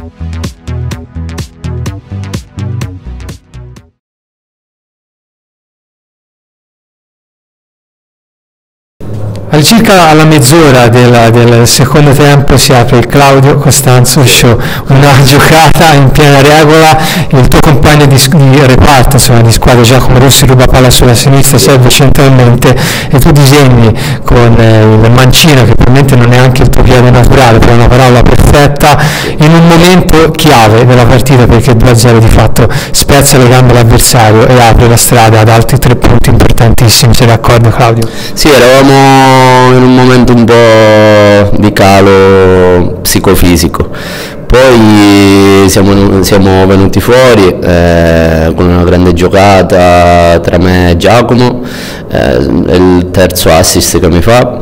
Circa alla mezz'ora del secondo tempo si apre il Claudio Costanzo Show, una giocata in piena regola, il tuo compagno di reparto, insomma, di squadra Giacomo Rossi ruba palla sulla sinistra, serve centralmente e tu disegni con il mancino, che probabilmente non è anche il tuo piede naturale, però è una parola perfetta, in un momento chiave della partita, perché 2-0 di fatto spezza le gambe all'avversario e apre la strada ad altri 3 punti importantissimi. Sei d'accordo, Claudio? Sì, eravamo in un momento un po' di calo psicofisico, poi siamo venuti fuori con una grande giocata tra me e Giacomo, il terzo assist che mi fa,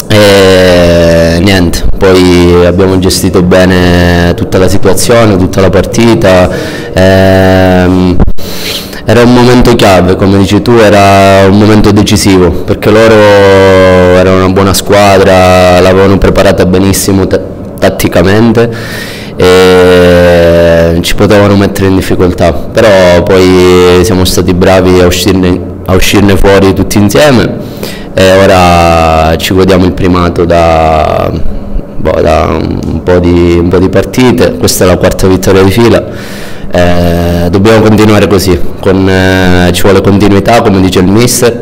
e niente, poi abbiamo gestito bene tutta la situazione, tutta la partita. Era un momento chiave, come dici tu, era un momento decisivo, perché loro erano una buona squadra, l'avevano preparata benissimo tatticamente e ci potevano mettere in difficoltà, però poi siamo stati bravi a uscirne fuori tutti insieme e ora ci godiamo il primato da un po' di partite. Questa è la 4ª vittoria di fila. Dobbiamo continuare così, ci vuole continuità, come dice il mister,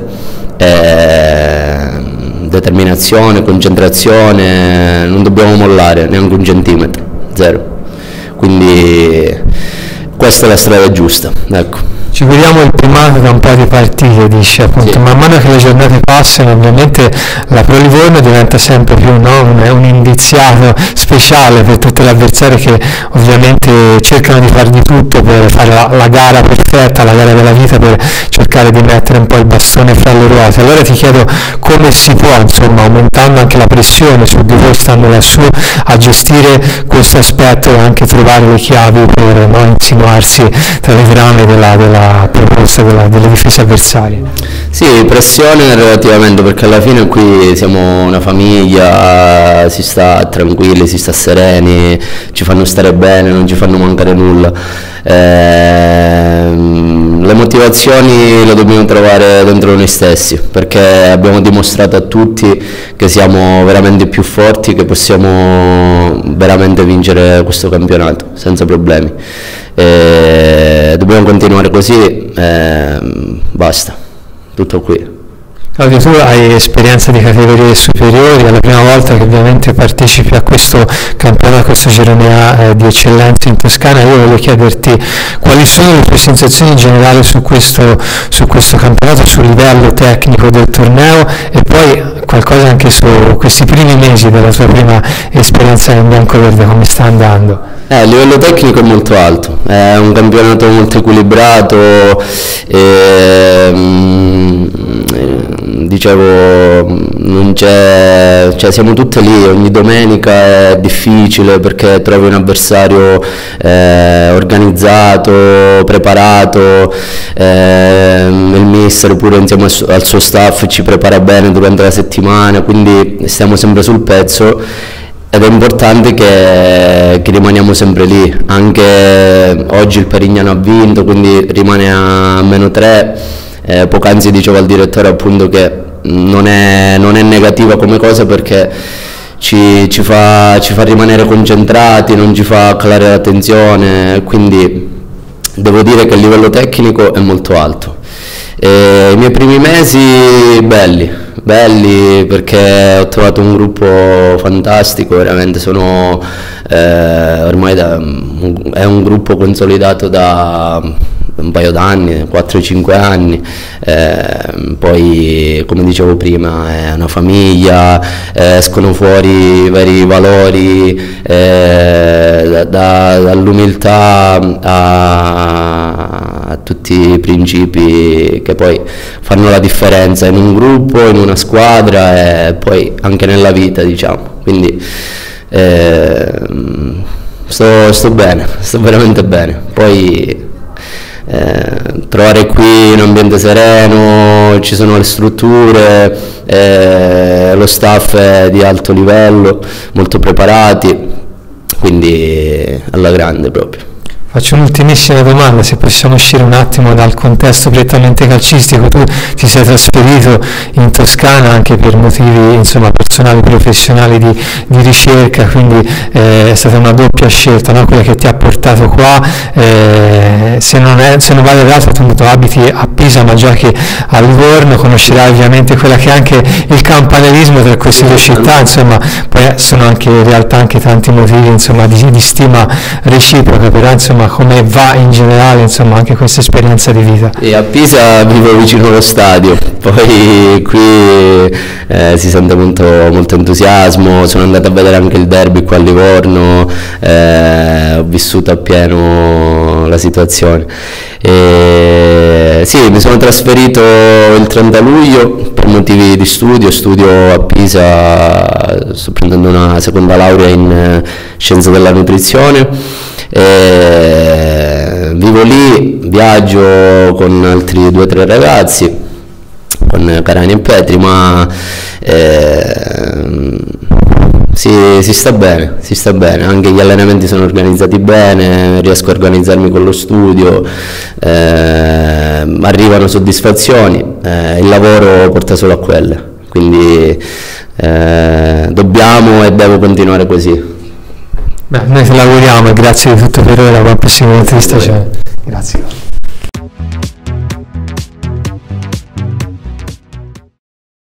determinazione, concentrazione, non dobbiamo mollare neanche un centimetro, 0, quindi questa è la strada giusta, ecco. Ci vediamo il primato da un po' di partite, dice appunto, sì. Man mano che le giornate passano ovviamente la Pro Livorno diventa sempre più un indiziato speciale per tutte le avversarie che ovviamente cercano di fare di tutto per fare la gara perfetta, la gara della vita, per cercare di mettere un po' il bastone fra le ruote. Allora ti chiedo come si può, insomma, aumentando anche la pressione su di voi stando lassù, a gestire questo aspetto e anche trovare le chiavi per insinuarsi tra le grane della proposta delle difese avversarie. Sì, pressione relativamente, perché alla fine qui siamo una famiglia, si sta tranquilli, si sta sereni, ci fanno stare bene, non ci fanno mancare nulla. Le motivazioni le dobbiamo trovare dentro noi stessi, perché abbiamo dimostrato a tutti che siamo veramente più forti, che possiamo veramente vincere questo campionato senza problemi. Dobbiamo continuare così, basta, tutto qui. Claudio, tu hai esperienza di categorie superiori, è la prima volta che ovviamente partecipi a questo campionato, a questo girone A di eccellenza in Toscana. Io voglio chiederti quali sono le tue sensazioni generali su questo campionato, sul livello tecnico del torneo, e poi qualcosa anche su questi primi mesi della tua prima esperienza in bianco-verde, come sta andando? Il livello tecnico è molto alto, è un campionato molto equilibrato, dicevo, non c'è, cioè siamo tutte lì, ogni domenica è difficile perché trovi un avversario organizzato, preparato, il mister pure insieme al suo staff ci prepara bene durante la settimana, quindi stiamo sempre sul pezzo. Ed è importante che rimaniamo sempre lì. Anche oggi il Perignano ha vinto, quindi rimane a -3. Poc'anzi dicevo al direttore appunto che non è negativa come cosa, perché ci fa rimanere concentrati, non ci fa calare la tensione, quindi devo dire che il livello tecnico è molto alto. I miei primi mesi belli perché ho trovato un gruppo fantastico, veramente ormai è un gruppo consolidato da un paio d'anni, 4-5 anni, poi come dicevo prima è una famiglia, escono fuori i veri valori, dall'umiltà a tutti i principi che poi fanno la differenza in un gruppo, in una squadra e poi anche nella vita, diciamo. Quindi sto bene, sto veramente bene. Poi trovare qui un ambiente sereno, ci sono le strutture, lo staff è di alto livello, molto preparati, quindi alla grande proprio. Faccio un'ultimissima domanda, se possiamo uscire un attimo dal contesto prettamente calcistico. Tu ti sei trasferito in Toscana anche per motivi, insomma, personali, professionali, di ricerca, quindi è stata una doppia scelta, no? Quella che ti ha portato qua. Se non vale l'altro, tu abiti a Pisa ma già che a Livorno, conoscerai ovviamente quella che è anche il campanilismo tra queste due città, insomma, poi sono anche in realtà anche tanti motivi, insomma, di stima reciproca, però insomma come va in generale, insomma, anche questa esperienza di vita. E a Pisa vivo vicino allo stadio, poi qui si sente molto entusiasmo. Sono andato a vedere anche il derby qua a Livorno, ho vissuto appieno la situazione. Sì, mi sono trasferito il 30 luglio per motivi di studio a Pisa, sto prendendo una seconda laurea in scienze della nutrizione. Vivo lì, viaggio con altri 2 o 3 ragazzi, con Carani e Petri, ma si sta bene, anche gli allenamenti sono organizzati bene, riesco a organizzarmi con lo studio, arrivano soddisfazioni, il lavoro porta solo a quelle, quindi dobbiamo e devo continuare così. Beh, noi lavoriamo e grazie di tutto per ora, buon prossimo intervista. Grazie.